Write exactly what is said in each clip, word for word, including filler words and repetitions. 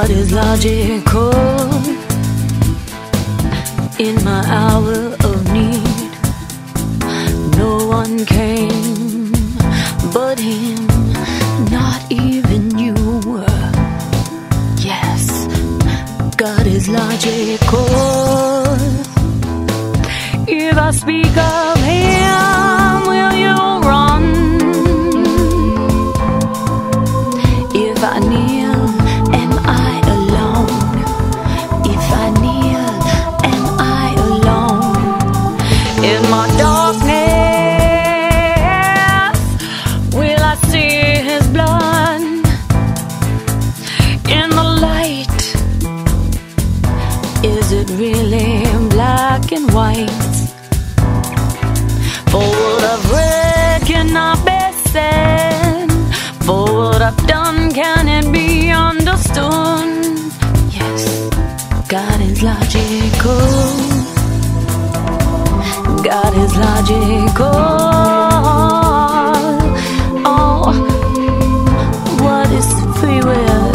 God is logical. In my hour of need, no one came but him, not even you. Yes, God is logical. If I speak of him, will you run? If I kneel, am I alone? If I kneel, am I alone? In my darkness, will I see his blood? In the light, is it really black and white? For what I've read cannot be said. For what I've done, can it be understood? Yes, God is logical. God is logical. Oh, what is free will?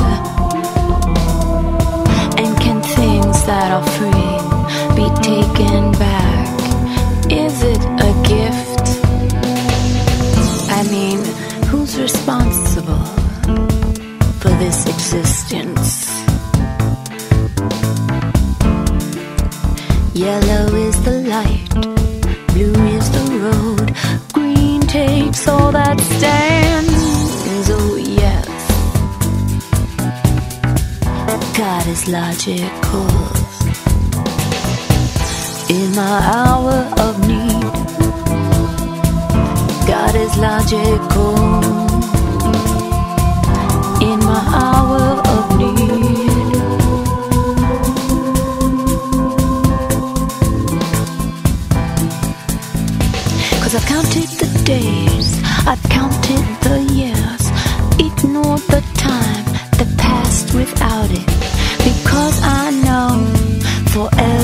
And can things that are free be taken back? Is it a gift? I mean, who's responsible for this existence? Yellow is the light, blue is the road, green takes all that stands. Oh yes, God is logical. In my hour of need, God is logical. In my hour of need, cause I've counted the days, I've counted the years, ignored the time that passed without it, because I know forever